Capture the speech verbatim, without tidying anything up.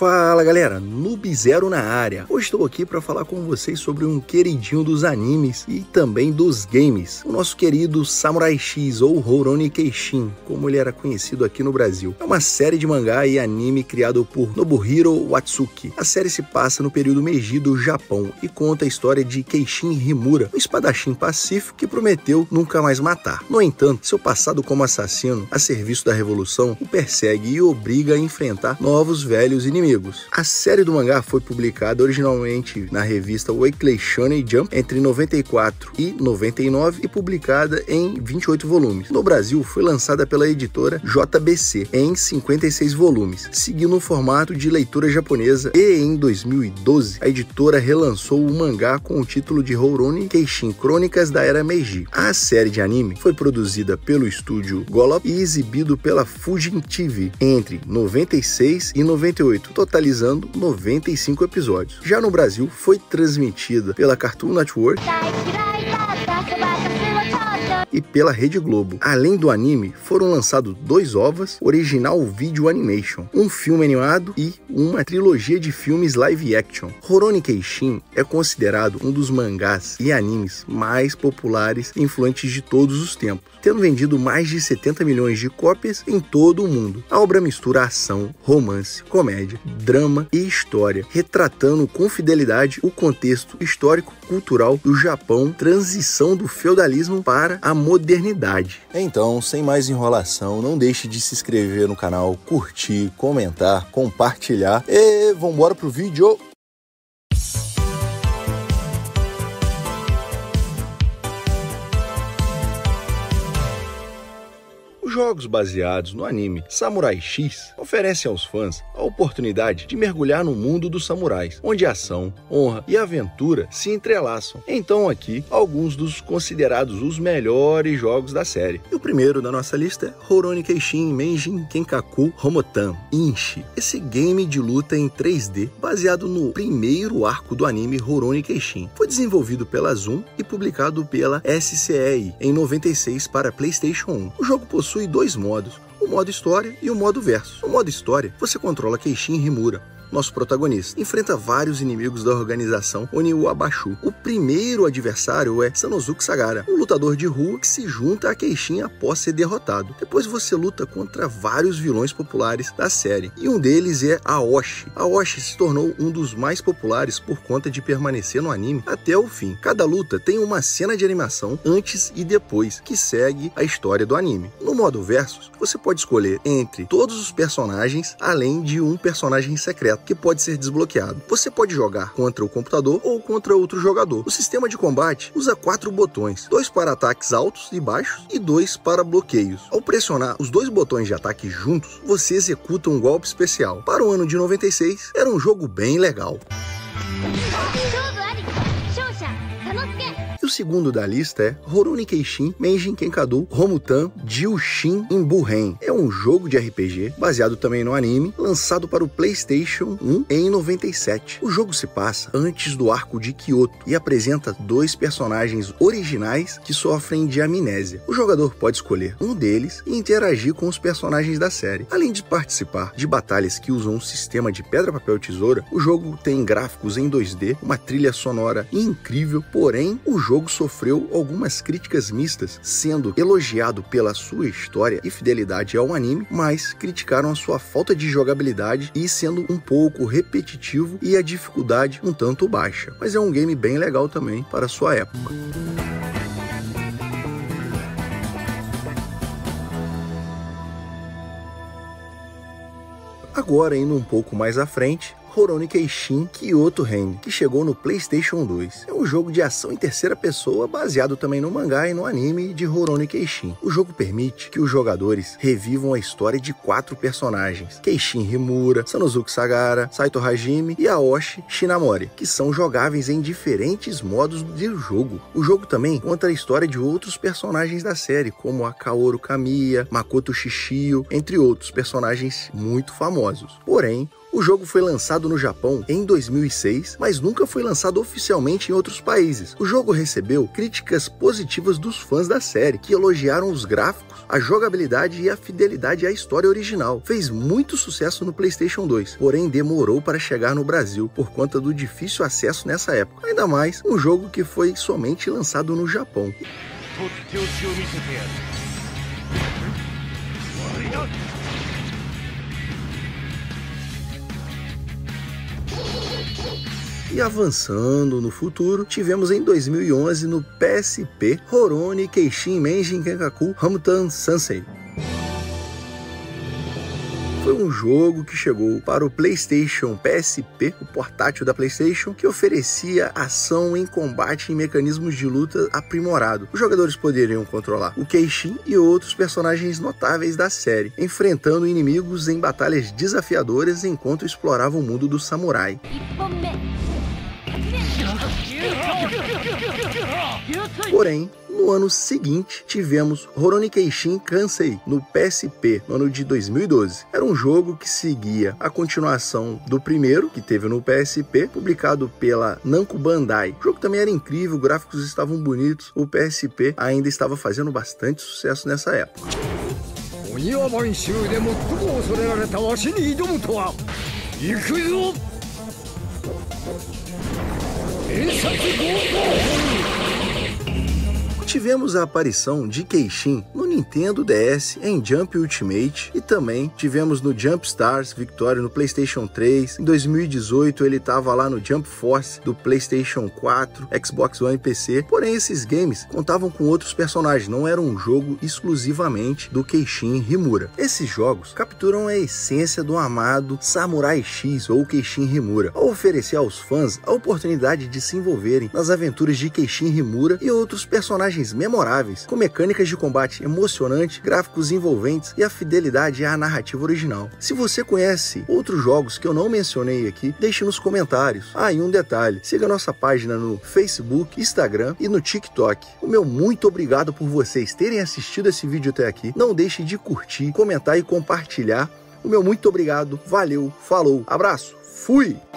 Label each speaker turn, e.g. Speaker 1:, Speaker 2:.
Speaker 1: Fala galera, Noob Zero na área. Hoje estou aqui para falar com vocês sobre um queridinho dos animes e também dos games, o nosso querido Samurai X ou Rurouni Kenshin, como ele era conhecido aqui no Brasil. É uma série de mangá e anime criado por Nobuhiro Watsuki. A série se passa no período Meiji do Japão e conta a história de Kenshin Himura, um espadachim pacífico que prometeu nunca mais matar. No entanto, seu passado como assassino a serviço da revolução o persegue e obriga a enfrentar novos velhos inimigos. A série do mangá foi publicada originalmente na revista Weekly Shonen Jump entre noventa e quatro e noventa e nove e publicada em vinte e oito volumes. No Brasil, foi lançada pela editora J B C em cinquenta e seis volumes, seguindo o formato de leitura japonesa, e em dois mil e doze a editora relançou o mangá com o título de Rurouni Kenshin Crônicas da Era Meiji. A série de anime foi produzida pelo estúdio Golop e exibido pela Fujin T V entre noventa e seis e noventa e oito, totalizando noventa e cinco episódios. Já no Brasil, foi transmitida pela Cartoon Network e pela Rede Globo. Além do anime, foram lançados dois O V As, Original Video Animation, um filme animado e uma trilogia de filmes live action. Rurouni Kenshin é considerado um dos mangás e animes mais populares e influentes de todos os tempos, tendo vendido mais de setenta milhões de cópias em todo o mundo. A obra mistura ação, romance, comédia, drama e história, retratando com fidelidade o contexto histórico-cultural do Japão, transição do feudalismo para a modernidade. Então, sem mais enrolação, não deixe de se inscrever no canal, curtir, comentar, compartilhar e vambora pro vídeo! Os jogos baseados no anime Samurai X oferecem aos fãs a oportunidade de mergulhar no mundo dos samurais, onde ação, honra e aventura se entrelaçam. Então aqui, alguns dos considerados os melhores jogos da série. E o primeiro da nossa lista é Rurouni Kenshin Meijin Kenkaku Homotan Inshi. Esse game de luta em três D, baseado no primeiro arco do anime Rurouni Kenshin. Foi desenvolvido pela Zoom e publicado pela S C E I em noventa e seis para PlayStation um. O jogo possui dois modos, o modo história e o modo versus. No modo história, você controla Kenshin Himura, nosso protagonista, enfrenta vários inimigos da organização Oniwa Abashu. O primeiro adversário é Sanosuke Sagara, um lutador de rua que se junta a Kenshin após ser derrotado. Depois você luta contra vários vilões populares da série, e um deles é Aoshi. Aoshi se tornou um dos mais populares por conta de permanecer no anime até o fim. Cada luta tem uma cena de animação antes e depois, que segue a história do anime. No modo versus, você pode escolher entre todos os personagens, além de um personagem secreto que pode ser desbloqueado. Você pode jogar contra o computador ou contra outro jogador. O sistema de combate usa quatro botões, dois para ataques altos e baixos e dois para bloqueios. Ao pressionar os dois botões de ataque juntos, você executa um golpe especial. Para o ano de noventa e seis, era um jogo bem legal. E o segundo da lista é Rurouni Kenshin Meijin Kenkadu Homutan Jyushin Imburen. É um jogo de R P G baseado também no anime, lançado para o PlayStation um em noventa e sete. O jogo se passa antes do arco de Kyoto e apresenta dois personagens originais que sofrem de amnésia. O jogador pode escolher um deles e interagir com os personagens da série. Além de participar de batalhas que usam um sistema de pedra, papel e tesoura, o jogo tem gráficos em dois D, uma trilha sonora incrível, porém o jogo O jogo sofreu algumas críticas mistas, sendo elogiado pela sua história e fidelidade ao anime, mas criticaram a sua falta de jogabilidade e sendo um pouco repetitivo e a dificuldade um tanto baixa. Mas é um game bem legal também para a sua época. Agora, indo um pouco mais à frente, Rurouni Kenshin Kyoto Reign, que chegou no PlayStation dois. É um jogo de ação em terceira pessoa, baseado também no mangá e no anime de Rurouni Kenshin. O jogo permite que os jogadores revivam a história de quatro personagens: Kenshin Himura, Sanosuke Sagara, Saito Hajime e Aoshi Shinamori, que são jogáveis em diferentes modos de jogo. O jogo também conta a história de outros personagens da série, como a Kaoru Kamiya, Makoto Shishio, entre outros personagens muito famosos. Porém, O jogo foi lançado no Japão em dois mil e seis, mas nunca foi lançado oficialmente em outros países. O jogo recebeu críticas positivas dos fãs da série, que elogiaram os gráficos, a jogabilidade e a fidelidade à história original. Fez muito sucesso no PlayStation dois, porém demorou para chegar no Brasil por conta do difícil acesso nessa época. Ainda mais um jogo que foi somente lançado no Japão. E avançando no futuro, tivemos em dois mil e onze no P S P Rurouni Kenshin Menjin Kenkaku Hamilton Sansei. Foi um jogo que chegou para o PlayStation P S P, o portátil da PlayStation, que oferecia ação em combate e mecanismos de luta aprimorado. Os jogadores poderiam controlar o Kenshin e outros personagens notáveis da série, enfrentando inimigos em batalhas desafiadoras enquanto exploravam o mundo do samurai. Porém, no ano seguinte, tivemos Rurouni Kenshin Kansei no P S P, no ano de dois mil e doze. Era um jogo que seguia a continuação do primeiro, que teve no P S P, publicado pela Namco Bandai. O jogo também era incrível, os gráficos estavam bonitos, o P S P ainda estava fazendo bastante sucesso nessa época. Tivemos a aparição de Kenshin no Nintendo D S em Jump Ultimate e também tivemos no Jump Stars Victory no PlayStation três. Em dois mil e dezoito ele estava lá no Jump Force do PlayStation quatro, Xbox One e P C. Porém esses games contavam com outros personagens, não era um jogo exclusivamente do Kenshin Himura. Esses jogos capturam a essência do amado Samurai X ou Kenshin Himura, ao oferecer aos fãs a oportunidade de se envolverem nas aventuras de Kenshin Himura e outros personagens memoráveis, com mecânicas de combate emocionantes, gráficos envolventes e a fidelidade à narrativa original. Se você conhece outros jogos que eu não mencionei aqui, deixe nos comentários. Ah, e um detalhe, siga nossa página no Facebook, Instagram e no TikTok. O meu muito obrigado por vocês terem assistido esse vídeo até aqui. Não deixe de curtir, comentar e compartilhar. O meu muito obrigado, valeu, falou, abraço, fui!